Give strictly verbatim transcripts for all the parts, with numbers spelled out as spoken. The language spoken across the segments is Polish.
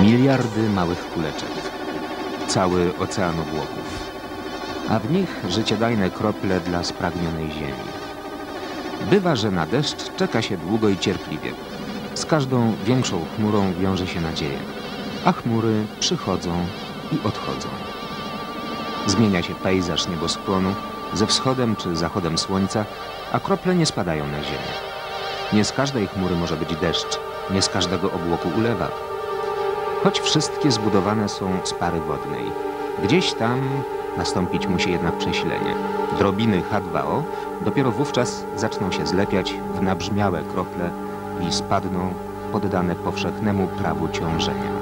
Miliardy małych kuleczek. Cały ocean obłoków. A w nich życiodajne krople dla spragnionej ziemi. Bywa, że na deszcz czeka się długo i cierpliwie. Z każdą większą chmurą wiąże się nadzieja. A chmury przychodzą i odchodzą. Zmienia się pejzaż nieboskłonu ze wschodem czy zachodem słońca, a krople nie spadają na ziemię. Nie z każdej chmury może być deszcz, nie z każdego obłoku ulewa. Choć wszystkie zbudowane są z pary wodnej. Gdzieś tam nastąpić musi jednak przesilenie. Drobiny H dwa O dopiero wówczas zaczną się zlepiać w nabrzmiałe krople i spadną poddane powszechnemu prawu ciążenia.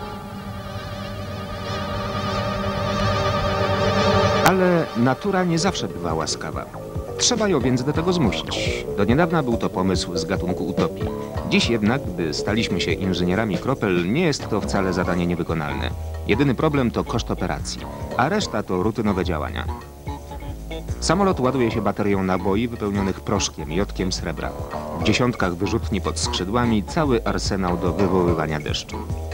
Ale natura nie zawsze bywa łaskawa. Trzeba ją więc do tego zmusić. Do niedawna był to pomysł z gatunku utopii. Dziś jednak, gdy staliśmy się inżynierami kropel, nie jest to wcale zadanie niewykonalne. Jedyny problem to koszt operacji, a reszta to rutynowe działania. Samolot ładuje się baterią naboi wypełnionych proszkiem, jodkiem srebra. W dziesiątkach wyrzutni pod skrzydłami cały arsenał do wywoływania deszczu.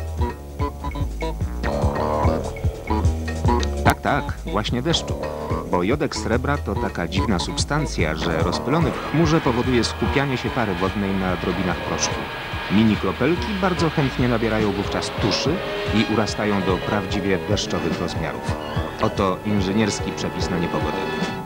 Tak, tak, właśnie deszczu. Bo jodek srebra to taka dziwna substancja, że rozpylony w chmurze powoduje skupianie się pary wodnej na drobinach proszku. Mini kropelki bardzo chętnie nabierają wówczas tuszy i urastają do prawdziwie deszczowych rozmiarów. Oto inżynierski przepis na niepogodę.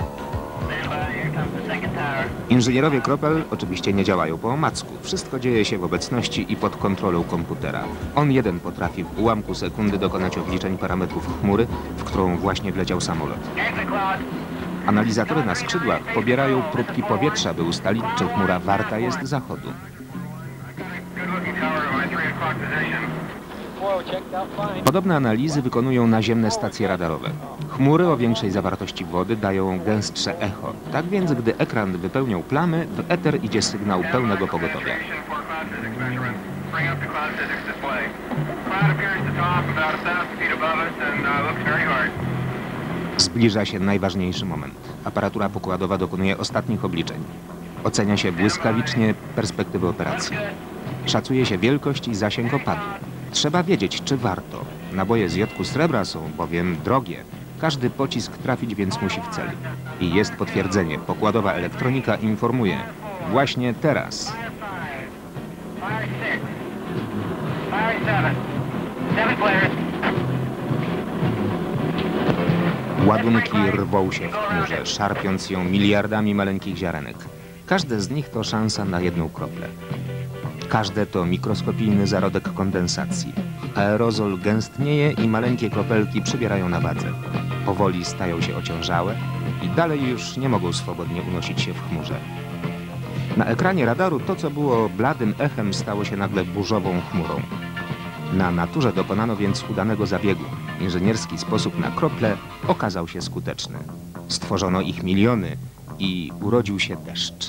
Inżynierowie kropel oczywiście nie działają po omacku. Wszystko dzieje się w obecności i pod kontrolą komputera. On jeden potrafi w ułamku sekundy dokonać obliczeń parametrów chmury, w którą właśnie wleciał samolot. Analizatory na skrzydłach pobierają próbki powietrza, by ustalić, czy chmura warta jest zachodu. Podobne analizy wykonują naziemne stacje radarowe. Chmury o większej zawartości wody dają gęstsze echo. Tak więc, gdy ekran wypełnią plamy, w eter idzie sygnał pełnego pogotowia. Zbliża się najważniejszy moment. Aparatura pokładowa dokonuje ostatnich obliczeń. Ocenia się błyskawicznie perspektywy operacji. Szacuje się wielkość i zasięg opadu. Trzeba wiedzieć, czy warto. Naboje z jodku srebra są bowiem drogie. Każdy pocisk trafić więc musi w cel. I jest potwierdzenie. Pokładowa elektronika informuje. Właśnie teraz. Ładunki rwą się w chmurze, szarpiąc ją miliardami maleńkich ziarenek. Każde z nich to szansa na jedną kroplę. Każde to mikroskopijny zarodek kondensacji. Aerozol gęstnieje i maleńkie kropelki przybierają na wadze. Powoli stają się ociężałe i dalej już nie mogą swobodnie unosić się w chmurze. Na ekranie radaru to, co było bladym echem, stało się nagle burzową chmurą. Na naturze dokonano więc udanego zabiegu. Inżynierski sposób na krople okazał się skuteczny. Stworzono ich miliony i urodził się deszcz.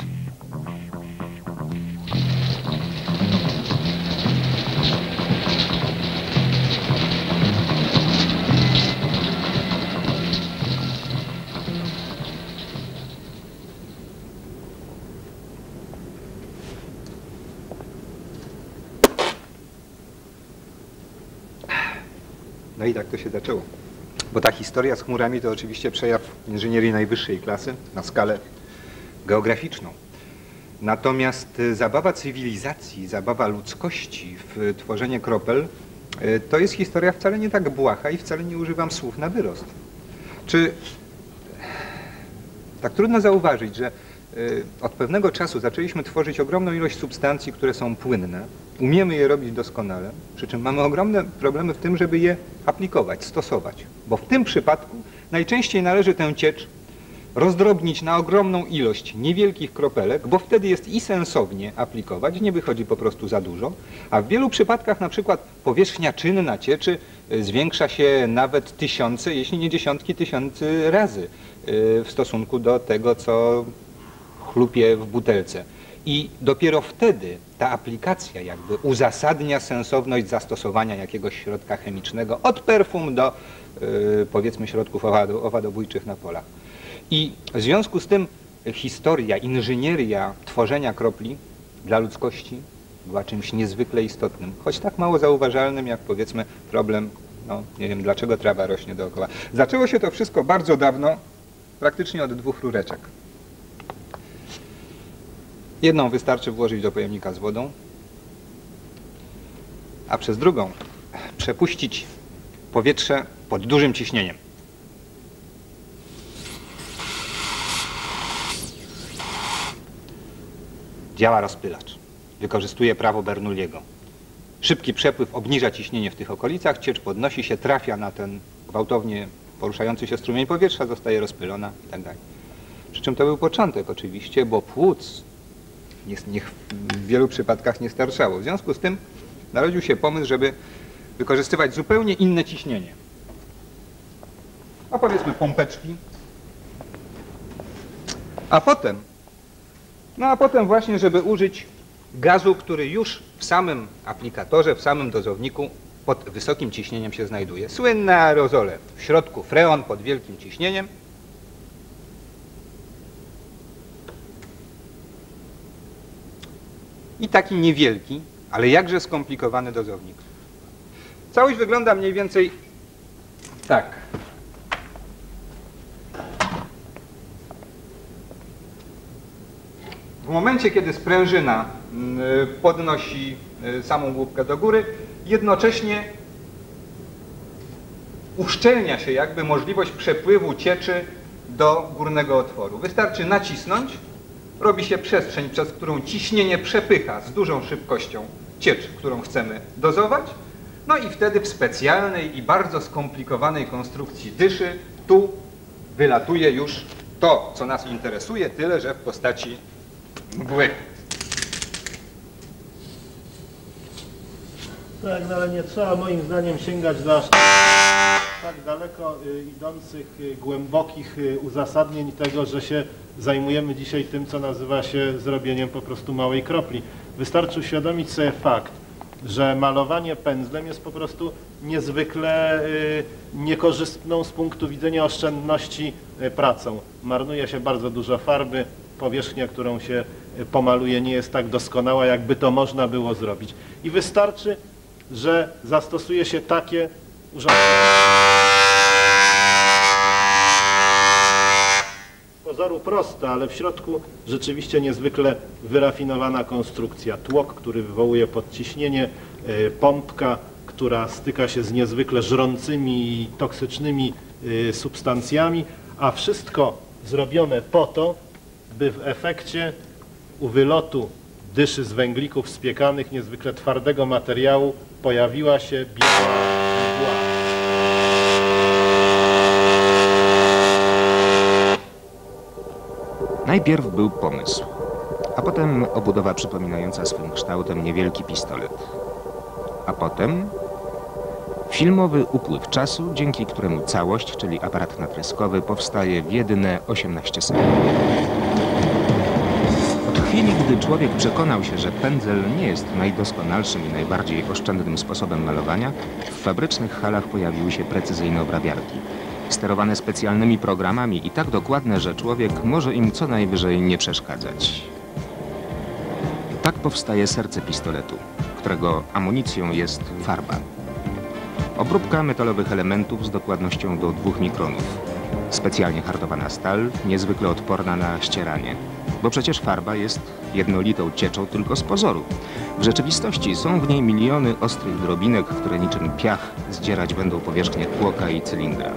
No i tak to się zaczęło. Bo ta historia z chmurami to oczywiście przejaw inżynierii najwyższej klasy na skalę geograficzną. Natomiast zabawa cywilizacji, zabawa ludzkości w tworzenie kropel to jest historia wcale nie tak błaha i wcale nie używam słów na wyrost. Czy tak trudno zauważyć, że od pewnego czasu zaczęliśmy tworzyć ogromną ilość substancji, które są płynne. Umiemy je robić doskonale, przy czym mamy ogromne problemy w tym, żeby je aplikować, stosować. Bo w tym przypadku najczęściej należy tę ciecz rozdrobnić na ogromną ilość niewielkich kropelek, bo wtedy jest i sensownie aplikować, nie wychodzi po prostu za dużo, a w wielu przypadkach na przykład powierzchnia czynna cieczy zwiększa się nawet tysiące, jeśli nie dziesiątki tysięcy razy w stosunku do tego, co chlupie w butelce. I dopiero wtedy ta aplikacja jakby uzasadnia sensowność zastosowania jakiegoś środka chemicznego od perfum do yy, powiedzmy środków owadobójczych na polach. I w związku z tym historia, inżynieria tworzenia kropli dla ludzkości była czymś niezwykle istotnym, choć tak mało zauważalnym jak powiedzmy problem, no nie wiem dlaczego trawa rośnie dookoła. Zaczęło się to wszystko bardzo dawno, praktycznie od dwóch rureczek. Jedną wystarczy włożyć do pojemnika z wodą, a przez drugą przepuścić powietrze pod dużym ciśnieniem. Działa rozpylacz. Wykorzystuje prawo Bernoulliego. Szybki przepływ obniża ciśnienie w tych okolicach, ciecz podnosi się, trafia na ten gwałtownie poruszający się strumień powietrza, zostaje rozpylona itd. Przy czym to był początek oczywiście, bo płuc niech w wielu przypadkach nie starszało. W związku z tym narodził się pomysł, żeby wykorzystywać zupełnie inne ciśnienie. A powiedzmy pompeczki. A potem, no a potem właśnie, żeby użyć gazu, który już w samym aplikatorze, w samym dozowniku pod wysokim ciśnieniem się znajduje. Słynne aerozole. W środku freon pod wielkim ciśnieniem. I taki niewielki, ale jakże skomplikowany dozownik. Całość wygląda mniej więcej tak. W momencie, kiedy sprężyna podnosi samą główkę do góry, jednocześnie uszczelnia się jakby możliwość przepływu cieczy do górnego otworu. Wystarczy nacisnąć, robi się przestrzeń, przez którą ciśnienie przepycha z dużą szybkością ciecz, którą chcemy dozować, no i wtedy w specjalnej i bardzo skomplikowanej konstrukcji dyszy tu wylatuje już to, co nas interesuje, tyle że w postaci mgły. Tak, no ale nie trzeba moim zdaniem sięgać do aż tak daleko y, idących, y, głębokich y, uzasadnień tego, że się zajmujemy dzisiaj tym, co nazywa się zrobieniem po prostu małej kropli. Wystarczy uświadomić sobie fakt, że malowanie pędzlem jest po prostu niezwykle y, niekorzystną z punktu widzenia oszczędności y, pracą. Marnuje się bardzo dużo farby, powierzchnia, którą się y, pomaluje, nie jest tak doskonała, jakby to można było zrobić. I wystarczy, że zastosuje się takie urządzenie. Z pozoru proste, ale w środku rzeczywiście niezwykle wyrafinowana konstrukcja. Tłok, który wywołuje podciśnienie, pompka, która styka się z niezwykle żrącymi i toksycznymi substancjami, a wszystko zrobione po to, by w efekcie u wylotu dyszy z węglików spiekanych, niezwykle twardego materiału, pojawiła się biała mgła. Najpierw był pomysł, a potem obudowa przypominająca swym kształtem niewielki pistolet. A potem filmowy upływ czasu, dzięki któremu całość, czyli aparat natryskowy, powstaje w jedyne osiemnaście sekund. Od chwili, gdy człowiek przekonał się, że pędzel nie jest najdoskonalszym i najbardziej oszczędnym sposobem malowania, w fabrycznych halach pojawiły się precyzyjne obrabiarki, sterowane specjalnymi programami i tak dokładne, że człowiek może im co najwyżej nie przeszkadzać. Tak powstaje serce pistoletu, którego amunicją jest farba. Obróbka metalowych elementów z dokładnością do dwóch mikronów. Specjalnie hartowana stal, niezwykle odporna na ścieranie. Bo przecież farba jest jednolitą cieczą tylko z pozoru. W rzeczywistości są w niej miliony ostrych drobinek, które niczym piach zdzierać będą powierzchnię tłoka i cylindra.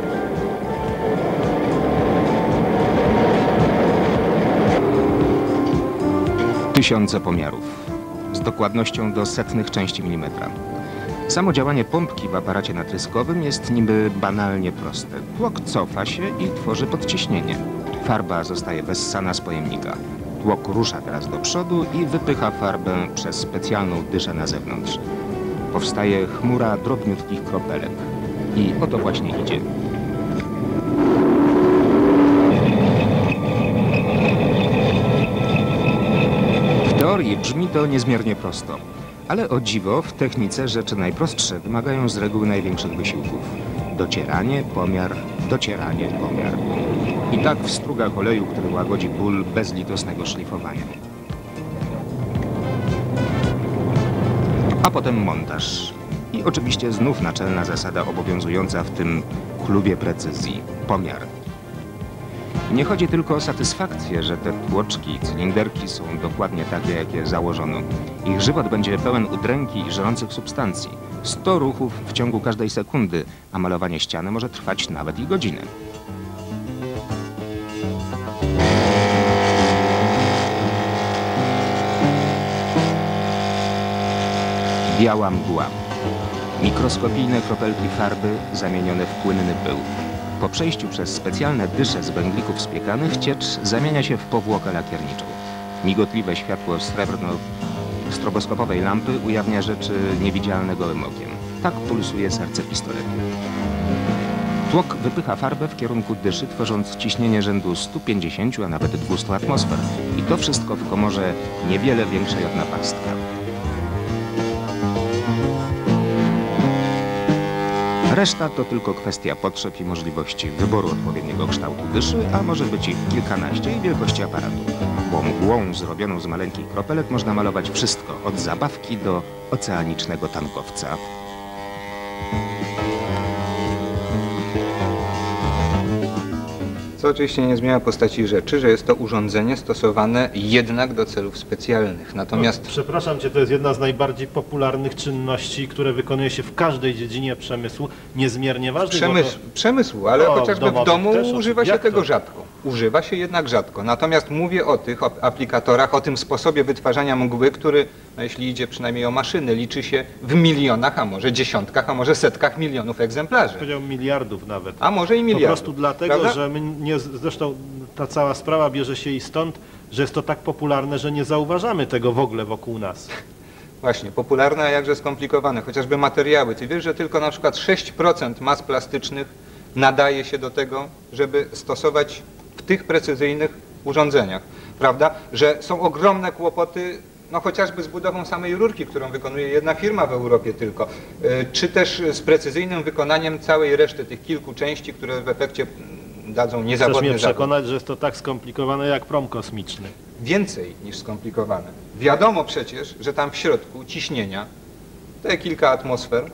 Tysiące pomiarów, z dokładnością do setnych części milimetra. Samo działanie pompki w aparacie natryskowym jest niby banalnie proste. Tłok cofa się i tworzy podciśnienie. Farba zostaje wessana z pojemnika. Tłok rusza teraz do przodu i wypycha farbę przez specjalną dyszę na zewnątrz. Powstaje chmura drobniutkich kropelek. I o to właśnie idzie. W teorii brzmi to niezmiernie prosto. Ale o dziwo, w technice rzeczy najprostsze wymagają z reguły największych wysiłków. Docieranie, pomiar, docieranie, pomiar. I tak w strugach oleju, który łagodzi ból bezlitosnego szlifowania. a potem montaż. I oczywiście znów naczelna zasada obowiązująca w tym klubie precyzji – pomiar. Nie chodzi tylko o satysfakcję, że te tłoczki i cylinderki są dokładnie takie, jakie założono. Ich żywot będzie pełen udręki i żrących substancji. sto ruchów w ciągu każdej sekundy, a malowanie ściany może trwać nawet i godzinę. Biała mgła. Mikroskopijne kropelki farby zamienione w płynny pył. Po przejściu przez specjalne dysze z węglików spiekanych ciecz zamienia się w powłokę lakierniczą. Migotliwe światło srebrno-stroboskopowej lampy ujawnia rzeczy niewidzialne gołym okiem. Tak pulsuje serce pistoletu. Tłok wypycha farbę w kierunku dyszy, tworząc ciśnienie rzędu stu pięćdziesięciu, a nawet dwustu atmosfer. I to wszystko w komorze niewiele większej od napastka. Reszta to tylko kwestia potrzeb i możliwości wyboru odpowiedniego kształtu dyszy, a może być ich kilkanaście i wielkości aparatu. Bo mgłą zrobioną z maleńkich kropelek można malować wszystko, od zabawki do oceanicznego tankowca. Co oczywiście nie zmienia postaci rzeczy, że jest to urządzenie stosowane jednak do celów specjalnych. Natomiast... No, przepraszam Cię, to jest jedna z najbardziej popularnych czynności, które wykonuje się w każdej dziedzinie przemysłu. Niezmiernie ważne. Przemysł, to... przemysłu, ale no, chociażby w domu też, używa się jak tego to? rzadko. Używa się jednak rzadko. Natomiast mówię o tych aplikatorach, o tym sposobie wytwarzania mgły, który, no jeśli idzie przynajmniej o maszyny, liczy się w milionach, a może dziesiątkach, a może setkach milionów egzemplarzy. Powiedział miliardów nawet. A może i miliardów. Po prostu dlatego, prawda? że my nie, zresztą ta cała sprawa bierze się i stąd, że jest to tak popularne, że nie zauważamy tego w ogóle wokół nas. Właśnie, popularne, a jakże skomplikowane, chociażby materiały. Ty wiesz, że tylko na przykład sześć procent mas plastycznych nadaje się do tego, żeby stosować w tych precyzyjnych urządzeniach, prawda? Że są ogromne kłopoty, no chociażby z budową samej rurki, którą wykonuje jedna firma w Europie tylko, czy też z precyzyjnym wykonaniem całej reszty tych kilku części, które w efekcie dadzą niezawodny Chcesz mnie zawód. przekonać, że jest to tak skomplikowane jak prom kosmiczny. Więcej niż skomplikowane. Wiadomo przecież, że tam w środku ciśnienia, te kilka atmosfer,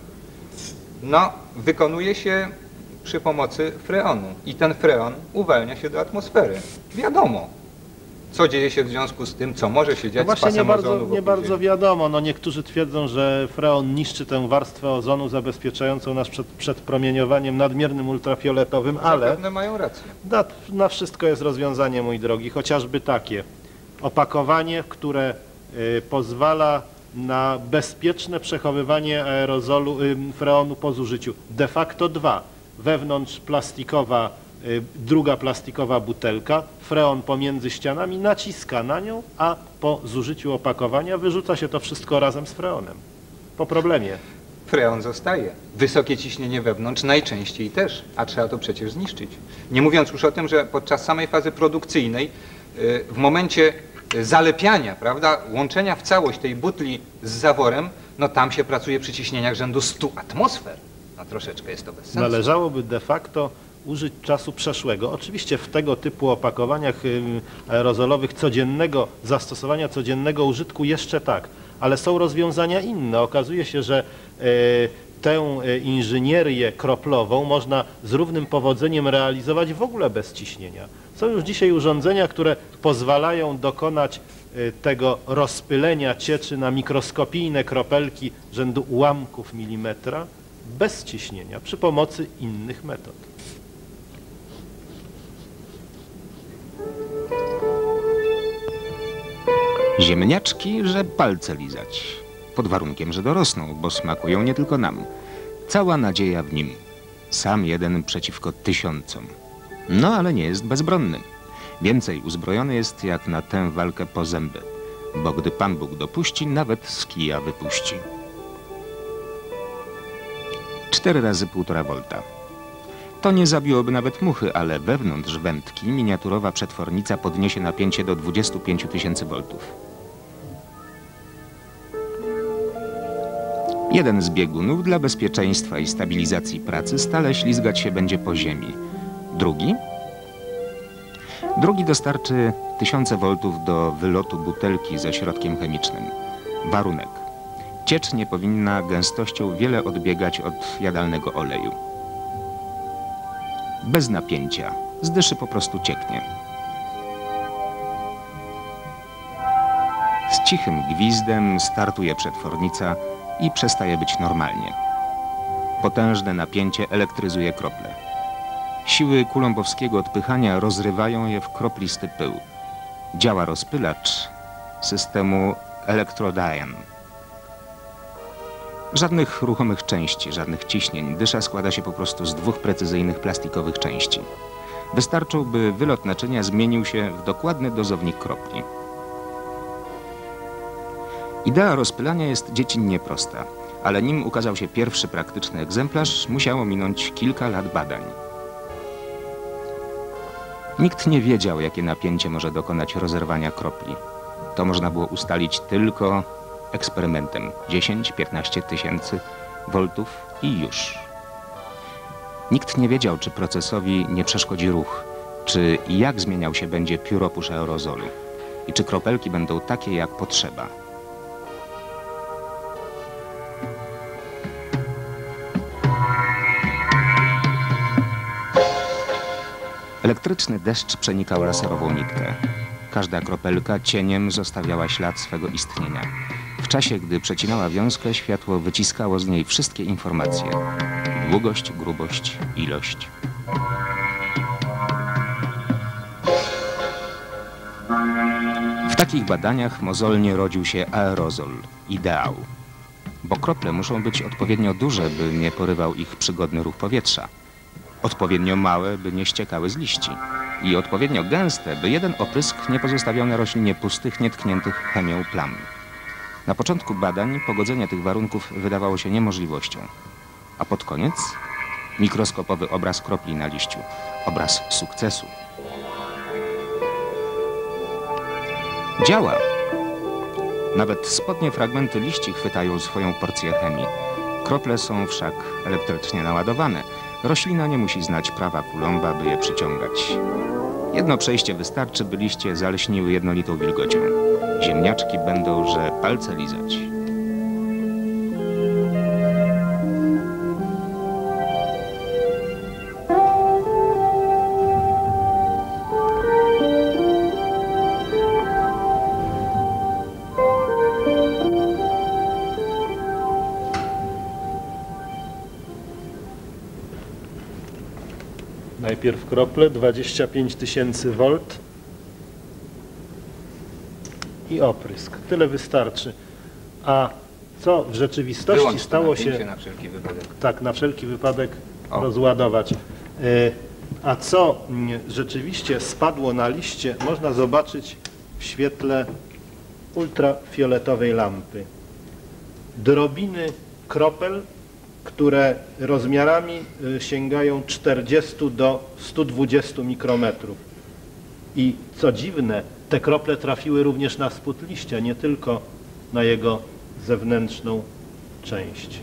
no wykonuje się przy pomocy freonu i ten freon uwalnia się do atmosfery. Wiadomo, co dzieje się w związku z tym, co może się No dziać z właśnie pasem nie bardzo, ozonu nie wokół bardzo Ziemi. wiadomo. No niektórzy twierdzą, że freon niszczy tę warstwę ozonu zabezpieczającą nas przed, przed promieniowaniem nadmiernym ultrafioletowym, ale Zapewne mają rację. na, na wszystko jest rozwiązanie, mój drogi, chociażby takie. Opakowanie, które y, pozwala na bezpieczne przechowywanie aerozolu, y, freonu po zużyciu. De facto dwa. Wewnątrz plastikowa, y, druga plastikowa butelka, freon pomiędzy ścianami, naciska na nią, a po zużyciu opakowania wyrzuca się to wszystko razem z freonem. Po problemie. Freon zostaje. Wysokie ciśnienie wewnątrz najczęściej też, a trzeba to przecież zniszczyć. Nie mówiąc już o tym, że podczas samej fazy produkcyjnej, y, w momencie zalepiania, prawda, łączenia w całość tej butli z zaworem, no tam się pracuje przy ciśnieniach rzędu stu atmosfer. No troszeczkę jest to bez sensu. Należałoby de facto użyć czasu przeszłego. Oczywiście w tego typu opakowaniach y, aerozolowych codziennego zastosowania, codziennego użytku jeszcze tak, ale są rozwiązania inne. Okazuje się, że y, tę y, inżynierię kroplową można z równym powodzeniem realizować w ogóle bez ciśnienia. Są już dzisiaj urządzenia, które pozwalają dokonać y, tego rozpylenia cieczy na mikroskopijne kropelki rzędu ułamków milimetra bez ciśnienia, przy pomocy innych metod. Ziemniaczki, że palce lizać. Pod warunkiem, że dorosną, bo smakują nie tylko nam. Cała nadzieja w nim. Sam jeden przeciwko tysiącom. No, ale nie jest bezbronny. Więcej uzbrojony jest jak na tę walkę po zęby. Bo gdy Pan Bóg dopuści, nawet z kija wypuści. Cztery razy półtora wolta. To nie zabiłoby nawet muchy, ale wewnątrz wędki miniaturowa przetwornica podniesie napięcie do dwudziestu pięciu tysięcy voltów. Jeden z biegunów dla bezpieczeństwa i stabilizacji pracy stale ślizgać się będzie po ziemi. Drugi? Drugi dostarczy tysiące voltów do wylotu butelki ze środkiem chemicznym. Warunek. Ciecz nie powinna gęstością wiele odbiegać od jadalnego oleju. Bez napięcia. Z dyszy po prostu cieknie. Z cichym gwizdem startuje przetwornica i przestaje być normalnie. Potężne napięcie elektryzuje krople. Siły kulumbowskiego odpychania rozrywają je w kroplisty pył. Działa rozpylacz systemu Electrodyne. Żadnych ruchomych części, żadnych ciśnień. Dysza składa się po prostu z dwóch precyzyjnych plastikowych części. Wystarczą, by wylot naczynia zmienił się w dokładny dozownik kropli. Idea rozpylania jest dziecinnie prosta, ale nim ukazał się pierwszy praktyczny egzemplarz, musiało minąć kilka lat badań. Nikt nie wiedział, jakie napięcie może dokonać rozerwania kropli. To można było ustalić tylko eksperymentem. dziesięć do piętnastu tysięcy voltów i już. Nikt nie wiedział, czy procesowi nie przeszkodzi ruch, czy i jak zmieniał się będzie pióropusz aerozolu i czy kropelki będą takie, jak potrzeba. Elektryczny deszcz przenikał laserową nitkę. Każda kropelka cieniem zostawiała ślad swego istnienia. W czasie, gdy przecinała wiązkę, światło wyciskało z niej wszystkie informacje. Długość, grubość, ilość. W takich badaniach mozolnie rodził się aerozol, ideał. Bo krople muszą być odpowiednio duże, by nie porywał ich przygodny ruch powietrza. Odpowiednio małe, by nie ściekały z liści. I odpowiednio gęste, by jeden oprysk nie pozostawiał na roślinie pustych, nietkniętych chemią plam. Na początku badań pogodzenie tych warunków wydawało się niemożliwością. A pod koniec mikroskopowy obraz kropli na liściu. Obraz sukcesu. Działa. Nawet spodnie fragmenty liści chwytają swoją porcję chemii. Krople są wszak elektrycznie naładowane. Roślina nie musi znać prawa Coulomba, by je przyciągać. Jedno przejście wystarczy, by liście zaleśniły jednolitą wilgocią. Ziemniaczki będą, że palce lizać. Najpierw krople, dwadzieścia pięć tysięcy volt i oprysk. Tyle wystarczy. A co w rzeczywistości Wyłącz to stało napięcie się... na wszelki wypadek. Tak, na wszelki wypadek O. rozładować. Y, A co mm, rzeczywiście spadło na liście, można zobaczyć w świetle ultrafioletowej lampy. Drobiny kropel, które rozmiarami y, sięgają czterdziestu do stu dwudziestu mikrometrów. I co dziwne, te krople trafiły również na spód liścia, nie tylko na jego zewnętrzną część.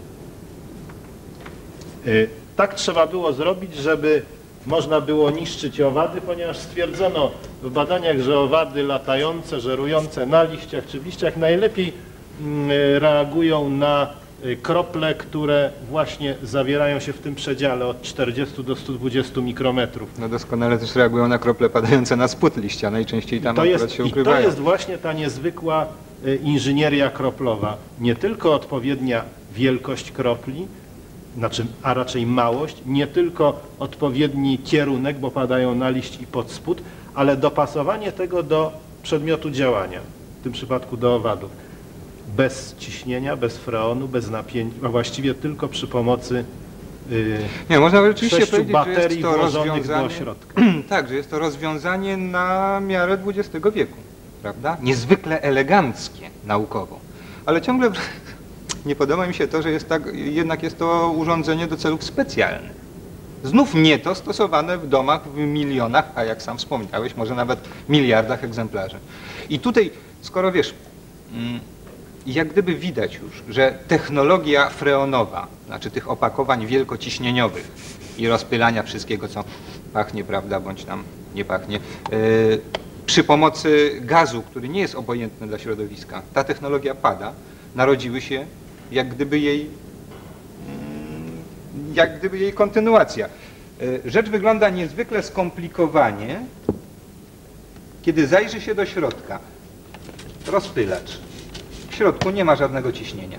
Y, tak trzeba było zrobić, żeby można było niszczyć owady, ponieważ stwierdzono w badaniach, że owady latające, żerujące na liściach czy w liściach najlepiej y, reagują na krople, które właśnie zawierają się w tym przedziale od czterdziestu do stu dwudziestu mikrometrów. No doskonale też reagują na krople padające na spód liścia, najczęściej tam to akurat jest, się I ukrywają. to jest właśnie ta niezwykła y, inżynieria kroplowa. Nie tylko odpowiednia wielkość kropli, znaczy, a raczej małość, nie tylko odpowiedni kierunek, bo padają na liść i pod spód, ale dopasowanie tego do przedmiotu działania, w tym przypadku do owadów. Bez ciśnienia, bez freonu, bez napięcia, a właściwie tylko przy pomocy yy, Nie, można rzeczywiście sześciu powiedzieć, że baterii jest to włożonych do rozwiązanie, ośrodka. tak, że jest to rozwiązanie na miarę dwudziestego wieku, prawda? Niezwykle eleganckie naukowo, ale ciągle nie podoba mi się to, że jest tak, jednak jest to urządzenie do celów specjalnych. Znów nie to stosowane w domach w milionach, a jak sam wspomniałeś, może nawet miliardach egzemplarzy. I tutaj, skoro wiesz, mm, jak gdyby widać już, że technologia freonowa, znaczy tych opakowań wielkociśnieniowych i rozpylania wszystkiego, co pachnie, prawda, bądź tam nie pachnie, yy, przy pomocy gazu, który nie jest obojętny dla środowiska, ta technologia pada, narodziły się jak gdyby jej, jak gdyby jej kontynuacja. Rzecz wygląda niezwykle skomplikowanie, kiedy zajrzy się do środka. Rozpylacz. W środku nie ma żadnego ciśnienia,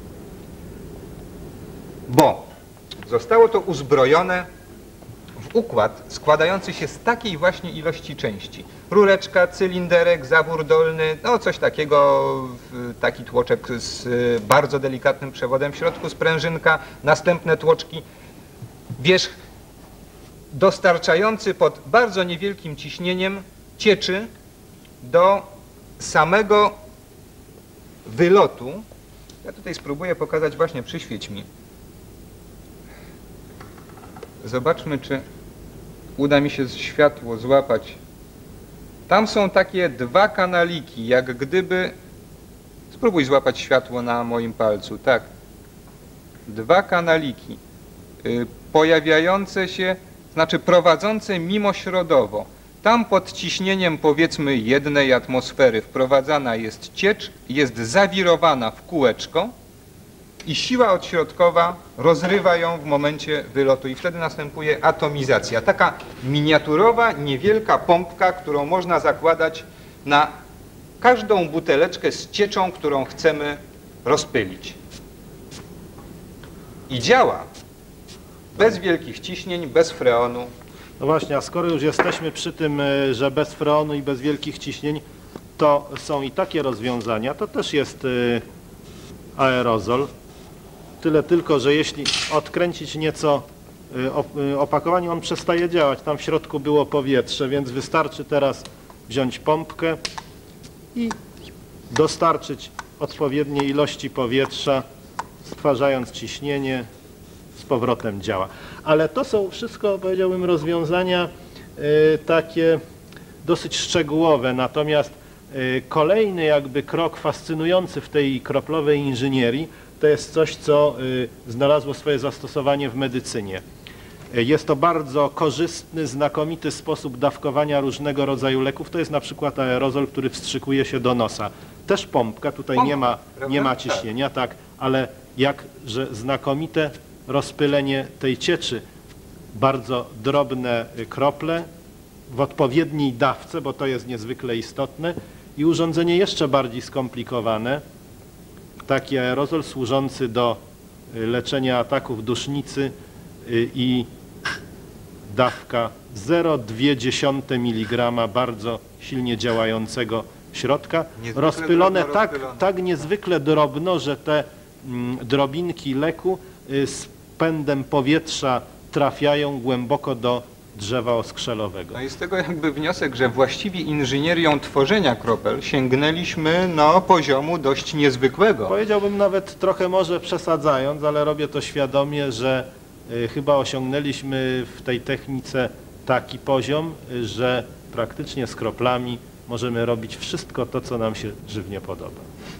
bo zostało to uzbrojone w układ składający się z takiej właśnie ilości części. Rureczka, cylinderek, zawór dolny, no coś takiego, taki tłoczek z bardzo delikatnym przewodem w środku, sprężynka, następne tłoczki, wierzch dostarczający pod bardzo niewielkim ciśnieniem cieczy do samego wylotu. Ja tutaj spróbuję pokazać, właśnie przyświeć mi. Zobaczmy, czy uda mi się światło złapać. Tam są takie dwa kanaliki, jak gdyby... Spróbuj złapać światło na moim palcu, tak. Dwa kanaliki y, pojawiające się, znaczy prowadzące mimośrodowo. Tam pod ciśnieniem powiedzmy jednej atmosfery wprowadzana jest ciecz, jest zawirowana w kółeczko i siła odśrodkowa rozrywa ją w momencie wylotu i wtedy następuje atomizacja. Taka miniaturowa, niewielka pompka, którą można zakładać na każdą buteleczkę z cieczą, którą chcemy rozpylić. I działa bez wielkich ciśnień, bez freonu. No właśnie, a skoro już jesteśmy przy tym, że bez freonu i bez wielkich ciśnień, to są i takie rozwiązania, to też jest aerozol. Tyle tylko, że jeśli odkręcić nieco opakowanie, on przestaje działać. Tam w środku było powietrze, więc wystarczy teraz wziąć pompkę i dostarczyć odpowiedniej ilości powietrza, stwarzając ciśnienie, z powrotem działa. Ale to są wszystko, powiedziałbym, rozwiązania y, takie dosyć szczegółowe, natomiast y, kolejny jakby krok fascynujący w tej kroplowej inżynierii to jest coś, co y, znalazło swoje zastosowanie w medycynie. Y, jest to bardzo korzystny, znakomity sposób dawkowania różnego rodzaju leków. To jest na przykład aerozol, który wstrzykuje się do nosa. Też pompka, tutaj Pompka, nie ma, nie ma prawda? ciśnienia, tak, ale jakże znakomite rozpylenie tej cieczy. Bardzo drobne krople w odpowiedniej dawce, bo to jest niezwykle istotne, i urządzenie jeszcze bardziej skomplikowane, taki aerozol służący do leczenia ataków dusznicy i dawka zero przecinek dwa miligrama bardzo silnie działającego środka, Niezwykle rozpylone drobno tak, rozpylone. tak niezwykle drobno, że te mm, drobinki leku y, z pędem powietrza trafiają głęboko do drzewa oskrzelowego. No i z tego jakby wniosek, że właściwie inżynierią tworzenia kropel sięgnęliśmy no, poziomu dość niezwykłego. Powiedziałbym nawet trochę może przesadzając, ale robię to świadomie, że y, chyba osiągnęliśmy w tej technice taki poziom, y, że praktycznie z kroplami możemy robić wszystko to, co nam się żywnie podoba.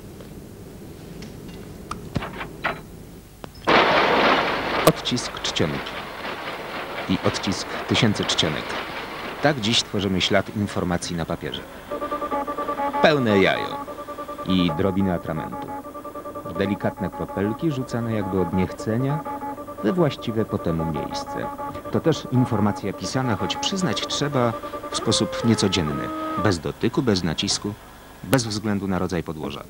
Odcisk czcionki i odcisk tysięcy czcionek. Tak dziś tworzymy ślad informacji na papierze. Pełne jajo i drobiny atramentu. Delikatne kropelki rzucane jakby od niechcenia we właściwe po temu miejsce. To też informacja pisana, choć przyznać trzeba w sposób niecodzienny. Bez dotyku, bez nacisku, bez względu na rodzaj podłoża.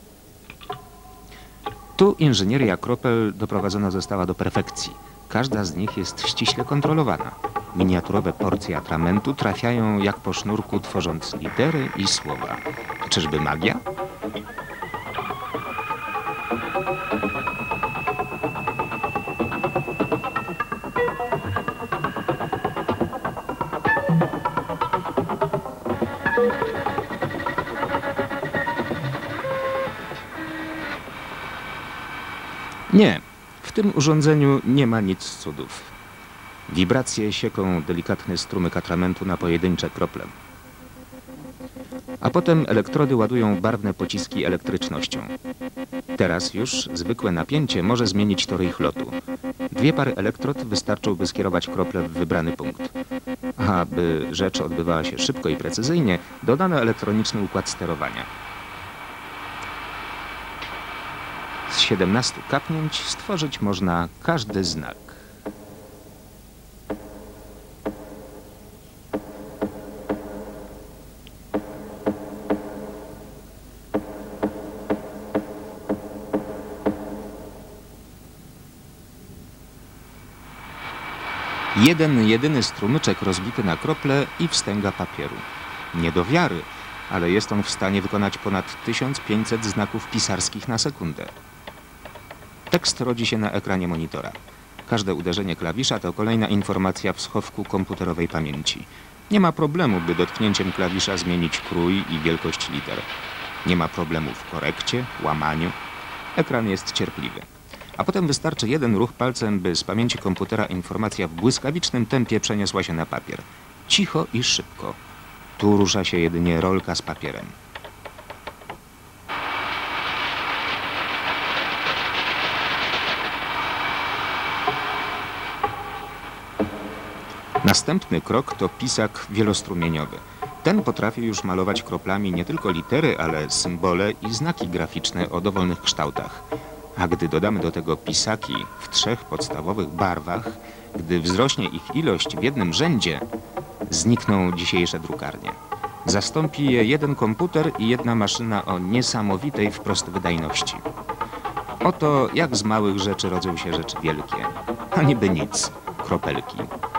Tu inżynieria kropel doprowadzona została do perfekcji. Każda z nich jest ściśle kontrolowana. Miniaturowe porcje atramentu trafiają jak po sznurku, tworząc litery i słowa. Czyżby magia? Nie, w tym urządzeniu nie ma nic z cudów. Wibracje sieką delikatny strumyk atramentu na pojedyncze krople. A potem elektrody ładują barwne pociski elektrycznością. Teraz już zwykłe napięcie może zmienić tory ich lotu. Dwie pary elektrod wystarczą, by skierować krople w wybrany punkt. A by rzecz odbywała się szybko i precyzyjnie, dodano elektroniczny układ sterowania. Z siedemnastu kapnięć stworzyć można każdy znak. Jeden, jedyny strumyczek rozbity na krople i wstęga papieru. Nie do wiary, ale jest on w stanie wykonać ponad tysiąc pięćset znaków pisarskich na sekundę. Tekst rodzi się na ekranie monitora. Każde uderzenie klawisza to kolejna informacja w schowku komputerowej pamięci. Nie ma problemu, by dotknięciem klawisza zmienić krój i wielkość liter. Nie ma problemu w korekcie, łamaniu. Ekran jest cierpliwy. A potem wystarczy jeden ruch palcem, by z pamięci komputera informacja w błyskawicznym tempie przeniosła się na papier. Cicho i szybko. Tu rusza się jedynie rolka z papierem. Następny krok to pisak wielostrumieniowy. Ten potrafi już malować kroplami nie tylko litery, ale symbole i znaki graficzne o dowolnych kształtach. A gdy dodamy do tego pisaki w trzech podstawowych barwach, gdy wzrośnie ich ilość w jednym rzędzie, znikną dzisiejsze drukarnie. Zastąpi je jeden komputer i jedna maszyna o niesamowitej wprost wydajności. Oto jak z małych rzeczy rodzą się rzeczy wielkie. A niby nic, kropelki.